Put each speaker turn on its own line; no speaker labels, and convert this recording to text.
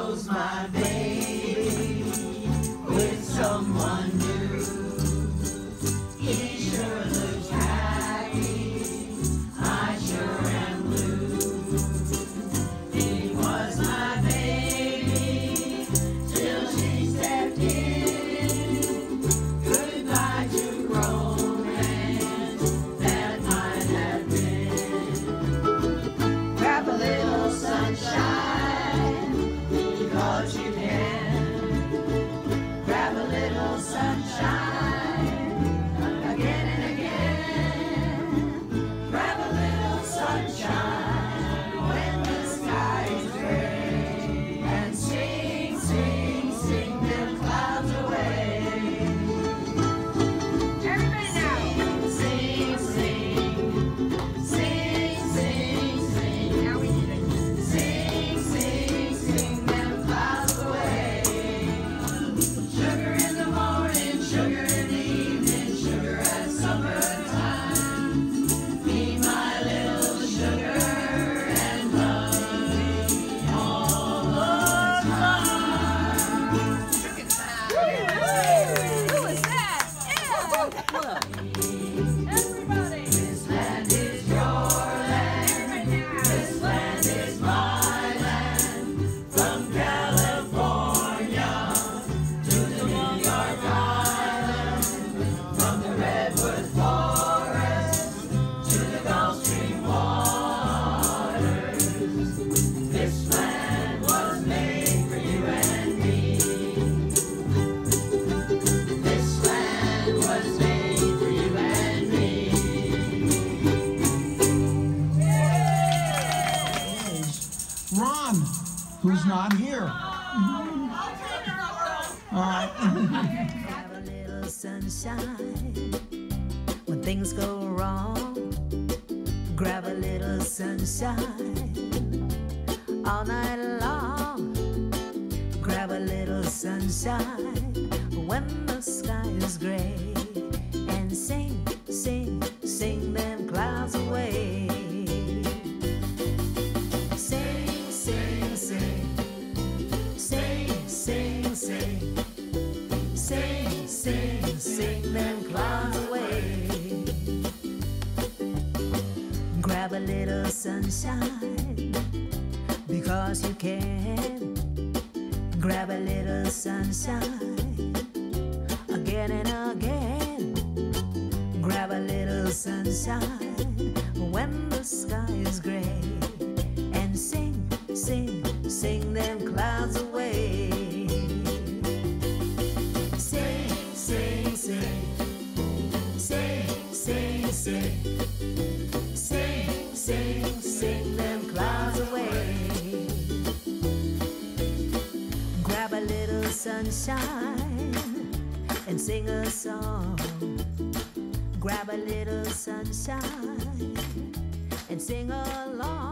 was my baby with someone new. He sure looks happy, I sure am blue. He was my baby till she stepped in. Goodbye to romance that might have been. Grab a little sunshine, because you can. Grab a little sunshine, again and again. Grab a little sunshine when the sky is gray. And sing, sing, sing them clouds away. Everybody now. Sing, sing, sing, sing, sing. Now we need it. Sing, sing, sing them clouds away. Sugar in the morning, sugar in the evening, sugar at summertime. Be my little sugar and love me all the time. Sugar time.
Who is that? Yeah. Everybody.
This land is your land. This land is my land. From California to the New York Island. From the Redwood Forest to the Gulf Stream waters. This land was made for you and me. This land was made for you and me.
Ron, who's not here. All right.
Have a little sunshine when things go wrong. Grab a little sunshine all night long. Grab a little sunshine when the sky is gray. And sing, sing, sing them clouds away. Sing, sing, sing. Sing, sing, sing. Sing, sing, sing them clouds away. Grab a little sunshine, because you can. Grab a little sunshine, again and again. Grab a little sunshine when the sky is gray. And sing, sing, sing them clouds away. Sing, sing, sing. Sing, sing, sing. Sing, sing, sing them clouds away. Grab a little sunshine and sing a song. Grab a little sunshine and sing along.